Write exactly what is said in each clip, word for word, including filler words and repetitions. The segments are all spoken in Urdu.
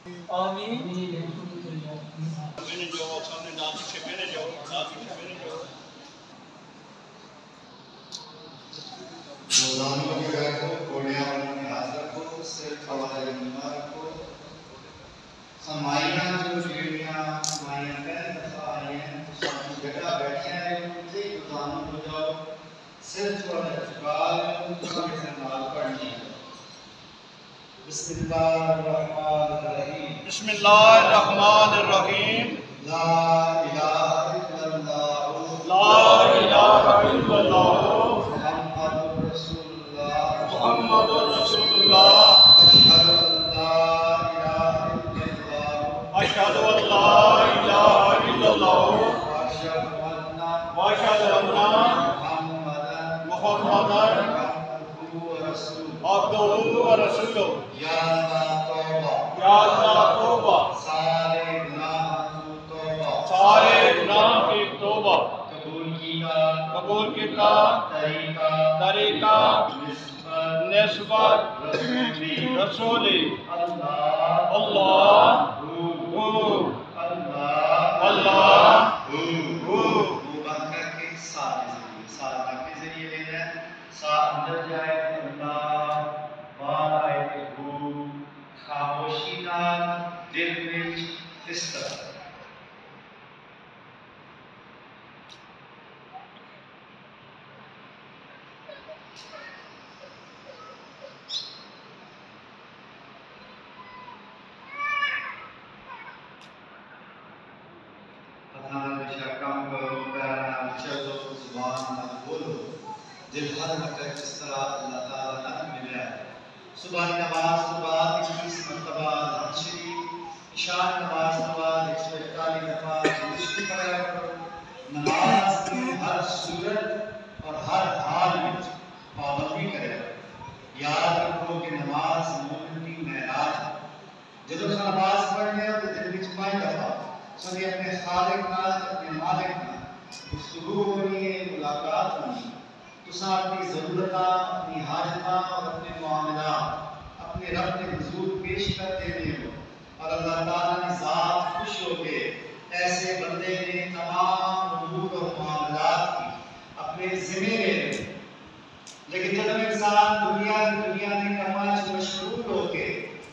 آمین. میرے جو سامنے نازک سے میرے جو نازک سے میرے جو مولانا کے بیٹھو گوڑیاں والوں میں ہاتھ رکھو صرف ہمارے نماز رکھو سمائیاں جو شیڑیاں سمائیاں پہلی دفعہ آئی ہیں سامنے جگہ بیٹھے ہیں ان سے گزانوں ہو جاؤ صرف تھوڑا ارتقال ہے ان کا استعمال پڑھنی ہے. بسم اللہ الرحمن الرحیم. بسم اللہ الرحمن الرحیم. لا الہ الا اللہ لا الہ الا اللہ محمد رسول اللہ محمد رسول اللہ. اشہد ان لا الہ الا اللہ اشہد ان لا الہ الا اللہ واشہد ان واشہد ان محمدن عبدہ و رسولہ. یا اللہ توبہ یا اللہ توبہ سارے گناہ تو توبہ سارے گناہ کی توبہ قبول کیا قبول کیتا طریقہ طریقہ نسبت نسبت رسولی رسولی اللہ اللہ ہو اللہ اللہ ہو ہو وہ بند کر کے سا کے ذریعے سا کے ذریعے لے جائیں سا اندر جائے تو اللہ بار آئے تو ہو خاموشی نال دل میں اس طرح دل ہر وقت جس طرح اللہ تعالیٰ نے ملا ہے. صبح نماز کے بعد اکیس مرتبہ درود شریف عشاء نماز کے بعد ایک سو اکتالیس دفعہ درود شریف پڑھا کرو. نماز کی ہر صورت اور ہر حال میں پابندی کرے. یاد رکھو کہ نماز مومن کی معراج ہے. جب تم نماز پڑھنے ہو تو دل میں پانچ دفعہ سبھی اپنے خالق نال اپنے مالک نال گفتگو ہونی ہے ملاقات ہونی ہے. تساں اپنی ضرورتاں اپنی حاجتاں اور اپنے معاملات اپنے رب کے حضور پیش کر دینے ہو اور اللہ تعالیٰ نے ذات خوش ہو کے ایسے بندے نے تمام امور اور معاملات کی اپنے ذمہ لے لے. لیکن جب انسان دنیا دنیا میں کما سے مشغول ہو کے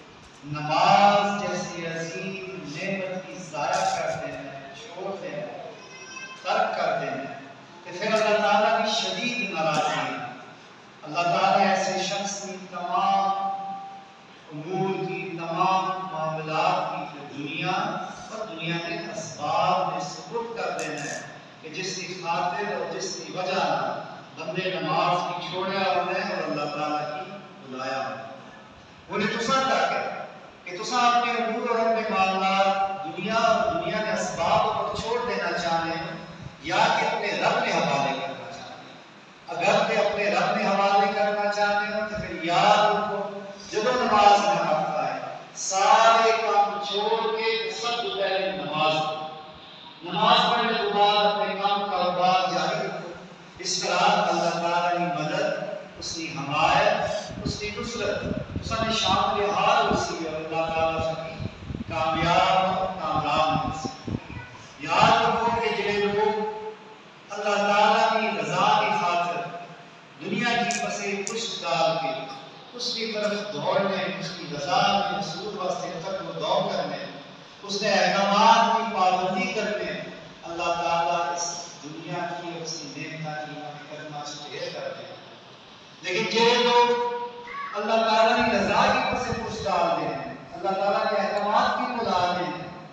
نماز جیسی عظیم نعمت کی ضائع کرتے ہیں چھوڑتے ہیں ترک کرتے ہیں کہ پھر اللہ تعالیٰ کی شدید ناراضگی ہے. اللہ تعالیٰ ایسے شخص کی تمام امور کی تمام معاملات کی پھر دنیا اور دنیا کے اسباب میں سپرد کر دینا ہے کہ جس کی خاطر اور جس کی وجہ بندے نماز کی چھوڑیا ہونا ہے اور اللہ تعالیٰ کی بلایا ہونا ہے. انہیں تسا تک ہے کہ تسا اپنے امور اور اپنے معاملات دنیا اور دنیا کے اسباب کو چھوڑ دینا چاہتے ہیں یا کہ اپنے رب میں حوالے کرنا چاہتے ہیں. اگر کہ اپنے رب میں حوالے کرنا چاہتے ہیں تو پھر یاد رکھو جب نماز میں وقت آئے سارے کام چھوڑ کے سب سے پہلے نماز نماز پڑھنے کے بعد اپنے کام کاروبار جاری رکھو. اس طرح اللہ تعالیٰ کی مدد اس کی حمایت اس کی نصرت اس نے شامل حال اسی اور اللہ تعالیٰ سے کامیاب اور کامران ہو سکے. یاد رکھو کہ جنہیں لوگ اللہ تعالیٰ کی رضا کی خاطر دنیا کی پسے پشت ڈال کے اس کی طرف دوڑنے اس کی رضا کے حصول واسطے تک وہ دوڑ کرنے اس نے احکامات کی پابندی کرنے اللہ تعالیٰ اس دنیا کی اور اس کی نعمتوں کی کرنا ڈھیر کرتے ہیں. لیکن جو لوگ اللہ تعالیٰ کی رضا کی پسے پشت ڈال دیں اللہ تعالیٰ کے احکامات کی بلا دیں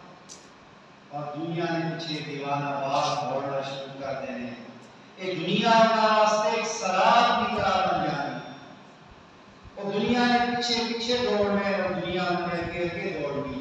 اور دنیا نے پیچھے دیوانہ باز دوڑنا شروع کر دینے ایک دنیا کا واسطے ایک سراب کی طرح بن جانی اور دنیا نے پیچھے پیچھے دوڑنے اور دنیا میں اگے اگے دوڑنی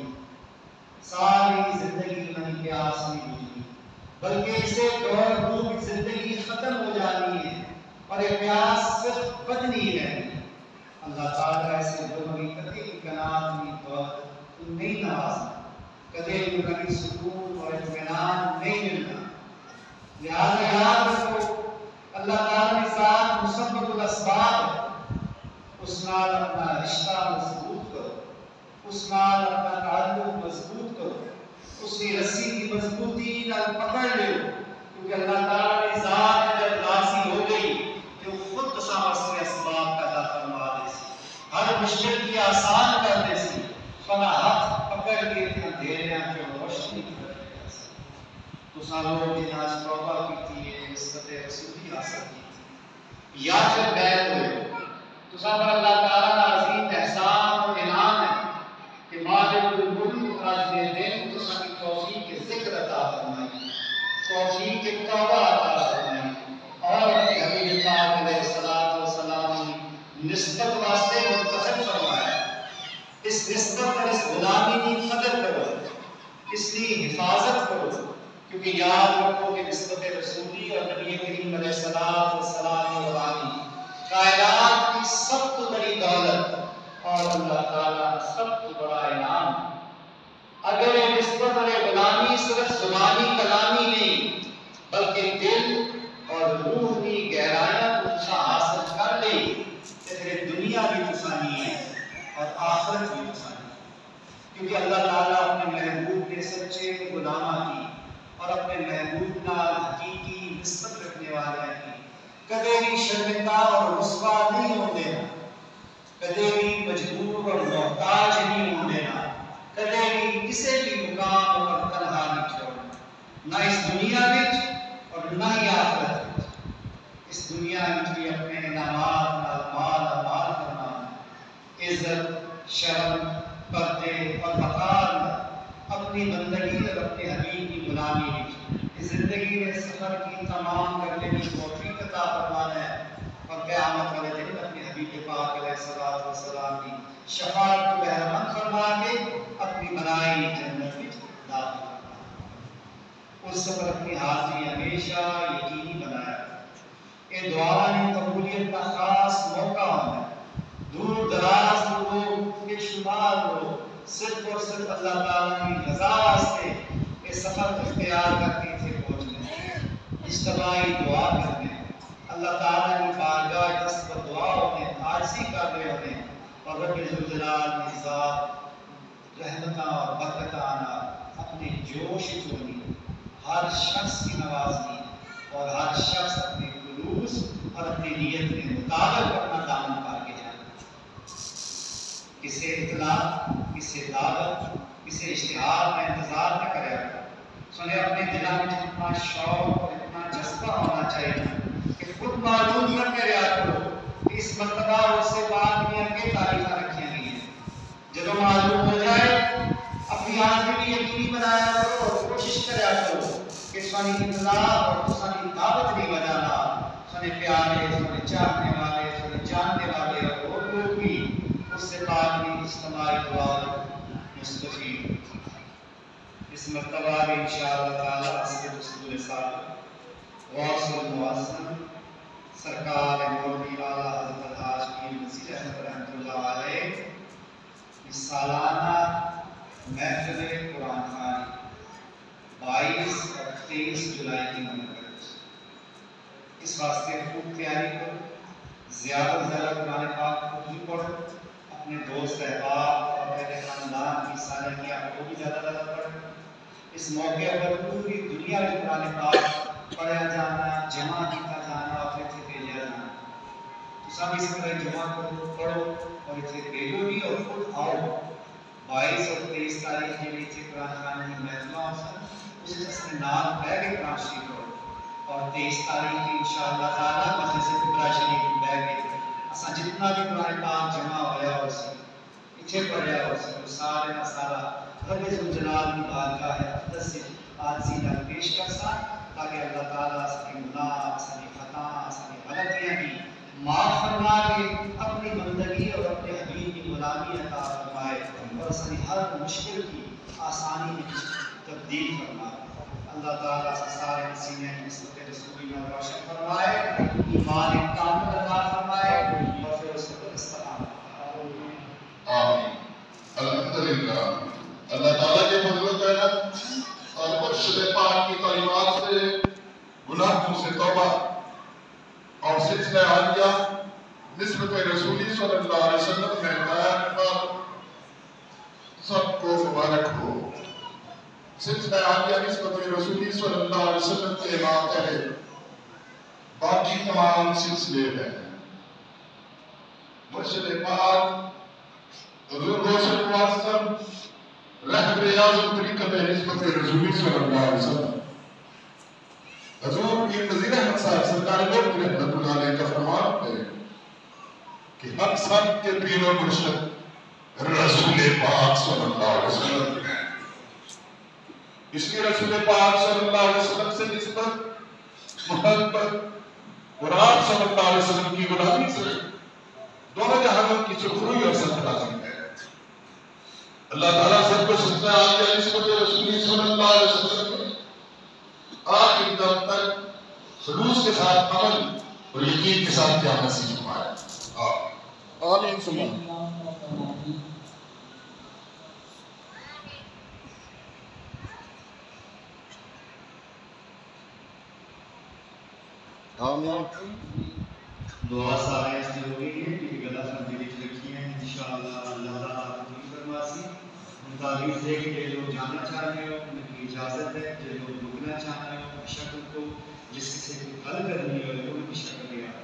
ساری زندگی میں پیاس نہیں بجھنی بلکہ اسے دوڑ بھوک زندگی ختم ہو جانی ہے اور یہ پیاس صرف بدنی رہنی. اللہ تعالیٰ ایسے لوگوں کی کدی کنات میں تو نہیں نوازنا کدے کبھی سکون اور اطمینان نہیں ملنا. لہذا یاد رکھو اللہ تعالیٰ کے ساتھ مسبب الاسباب ہے اس نال اپنا رشتہ مضبوط کرو اس نال اپنا تعلق مضبوط کرو، اس کی رسی کی مضبوطی نال پکڑ لو، کیونکہ اللہ تعالیٰ کی ذات جب راضی ہو گئی تو خود تصاوس کے اسباب پیدا فرما دے سی، ہر مشکل کی آسان کر دے سی، فلا ہاتھ پکڑ کے اندھیریاں کی روشنی کر دے سی۔ تو سالوں جنہیں آج توبہ کی تھی نسبت رسولی حاصل کی تھی یا پھر بیت ہوئے، تو سب اللہ تعالیٰ کا عظیم احسان اور انعام ہے کہ مالک الملک آج کے دن تو سب کی توفیق کے ذکر عطا فرمائی، توفیق کے توبہ عطا فرمائی، اور اپنے حبیب پاک علیہ الصلوۃ والسلام کی نسبت واسطے منتخب فرمایا۔ اس نسبت اور اس غلامی کی قدر کرو، اس کی حفاظت کرو، کیونکہ یاد رکھو کہ نسبت رسولی اور نبی کریم علیہ الصلوۃ والسلام کی غلامی کائنات کی سب سے بڑی دولت اور اللہ تعالیٰ سب سے بڑا انعام۔ اگر یہ نسبت اور یہ غلامی صرف زبانی کلامی نہیں بلکہ دل اور روح کی گہرائیاں تجھا حاصل کر لی تو پھر دنیا بھی تسانی ہے اور آخرت بھی تسانی ہے، کیونکہ اللہ تعالیٰ اپنے محبوب کے سچے غلامہ کی اور اپنے محبوب نال حقیقی نسبت رکھنے والے کی کدے بھی شرمندہ اور رسوا نہیں ہو دینا، کدے بھی مجبور اور محتاج نہیں ہو دینا، کدے بھی کسی بھی مقام اور تنہا نہیں چھوڑنا، نہ اس دنیا میں اور نہ ہی آخرت میں۔ اس دنیا میں بھی اپنے انعامات نال مال مال فرمانا، عزت، شرم، پردے اور وقار اپنی بندگی اور اپنے حبیب کی غلامی میں زندگی میں سفر کی تمام کرنے کی توفیق عطا فرمانا ہے، اور قیامت والے دن اپنے حبیب پاک علیہ الصلوۃ والسلام کی شفاعت کو بہرمند فرما کے اپنی بنائی جنت میں داخل کرنا۔ اس سفر اپنی حاضری ہمیشہ یقینی بنایا۔ یہ دعا میں قبولیت کا خاص موقع ہونا ہے۔ دور دراز لوگ بے شمار لوگ صرف اور صرف اللہ تعالیٰ کی رضا واسطے یہ سفر اختیار کرتے تھے پہنچنے، اجتماعی دعا کرنے، اللہ تعالیٰ کی بارگاہ دست پر دعا ہونے، عاجزی کر رہے ہونے، اور رب ذوالجلال کی ذات رحمتاں اور برکتاں اپنے جوش چونی ہر شخص کی نوازنی، اور ہر شخص اپنے خلوص اور اپنی نیت کے مطابق اپنا دامن پا کے جائے۔ کسی اطلاع، کسی دعوت، کسی اشتہار میں انتظار نہ کرے، سنے اپنے دلوں میں اتنا شوق اور اتنا جذبہ ہونا چاہیے کہ خود معلوم کر کے رہا کرو کہ اس مرتبہ اس سے بعد میں اپنی تاریخیں رکھی گئی ہیں۔ جب معلوم ہو جائے اپنی آنکھ بھی یقینی بنایا کرو اور کوشش کریا کرو کہ سانی اطلاع اور سانی دعوت نہیں بجانا، سنے پیارے، سنے چاہنے والے، سنے جاننے والے اور لوگ بھی اس سے بعد میں اجتماعی دعا مستفید۔ اس مرتبہ بھی انشاءاللہ تعالیٰ حضرت رسول صاحب غوث المعظم سرکار مولوی اعلیٰ حضرت الحاج پیر نذیر احمد رحمۃ اللہ علیہ کی سالانہ محفل قرآن خوانی بائیس اور تیئیس جولائی کی منعقد۔ اس واسطے خوب تیاری کرو، زیادہ سے زیادہ قرآن پاک کو بھی پڑھو، اپنے دوست احباب اور میرے خاندان کی سالگیاں کو بھی زیادہ زیادہ پڑھو۔ اس موقع پر پوری دنیا میں قرآن پاک پڑھا جانا، جمع کیا جانا اور پھر بھیجا جانا۔ تو سب اس طرح جمع کرو، پڑھو اور اسے بھیجو بھی اور خود آؤ۔ بائیس اور تیئیس تاریخ کے لیے تھے قرآن خوانی کی محفلوں سے اس میں نام بہ کے قرآن شریف پڑھو، اور تیئیس تاریخ کی انشاءاللہ تعالیٰ مجلس کبریٰ شریف میں بہ کے اساں جتنا بھی قرآن پاک جمع ہوا ہو سی اتنے پڑھیا ہو سی سارے کا سارا رب ذوالجلال کی بارگاہ ہے اقدس سے عاجزی نال پیش کر سا، تاکہ اللہ تعالیٰ ساری گناہ، ساری خطا، ساری غلطیاں بھی معاف فرما کے اپنی بندگی اور اپنے حبیب کی غلامی عطا فرمائے، اور ساری ہر مشکل کی آسانی میں تبدیل فرمائے۔ اللہ تعالیٰ سے سارے نسینے نسبت رسولی میں روشن فرمائے، ایمان کامل عطا فرمائے، اور پھر اس کو استقامت۔ آمین۔ الحمدللہ اللہ تعالیٰ کے فضل و کرم اور مرشد پاک کی تعلیمات سے گناہوں سے توبہ اور سلسلہ عالیہ نسبت رسولی صلی اللہ علیہ وسلم میں قائم پر سب کو مبارک ہو۔ سلسلہ عالیہ نسبت رسولی صلی اللہ علیہ وسلم کے ماتحت باقی تمام سلسلے ہیں۔ مرشد پاک حضور غوث معظم رہبر اعظم طریقت نسبت رسولی صلی اللہ علیہ وسلم حضور کی نذیر احمد صاحب سرکار لوگ رحمت اللہ علیہ کا فرمان ہے کہ ہم سب کے پیر و مرشد رسول پاک صلی اللہ علیہ وسلم ہیں۔ اس لیے رسول پاک صلی اللہ علیہ وسلم سے نسبت محبت اور آپ صلی اللہ علیہ وسلم کی غلامی سے دونوں جہانوں کی سرخروئی اور سب لازم ہے۔ اللہ تعالیٰ سب کو سجدہ آگے نسبت رسول صلی اللہ علیہ وسلم میں آخر دم تک خلوص کے ساتھ عمل اور یقین کے ساتھ کیا نصیب فرمائے۔ آمین سبحان آمین۔ دعا سارے اس نے ہوئی ہے کہ گلا سندی وچ رکھی ہیں انشاءاللہ اللہ تعالیٰ قبول فرماسی۔ ہم تعریف دے کے لوگ جانا چاہ رہے ہو ان کی اجازت ہے، جو لوگ رکنا چاہ رہے ہو شکل کو جس کسی کو حل کرنی ہو ان کی شکل لے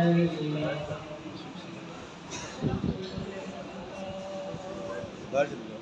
Gracias.